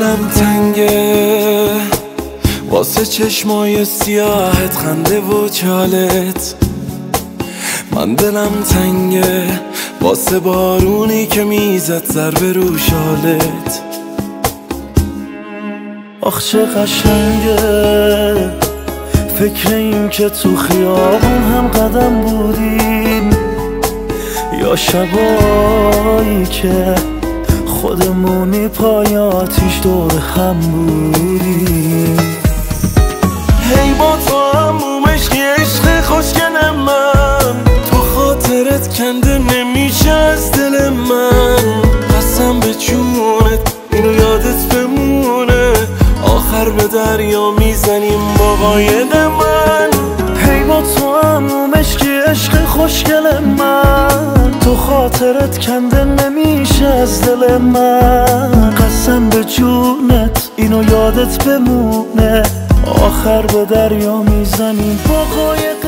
دلم تنگه واسه چشمای سیاهت، خنده و چالت. من دلم تنگه واسه بارونی که میزد ضربه رو شالت. آخ چه قشنگه فکر این که تو خیابون هم قدم بودیم، یا شبایی که خودمونی پای آتیش دور هم بودیم. هی با تو هموم عشقی عشق خوشگل من، تو خاطرت کنده نمیشه از دل من. قسم به جونت اینو یادت بمونه، آخر به دریا میزنیم با قاید من. هی با تو هموم عشقی عشق خوشگل من، تو خاطرت کنده نمیشه از دل من. قسم به جونت اینو یادت بمونه، آخر به دریا میزنیم با قایق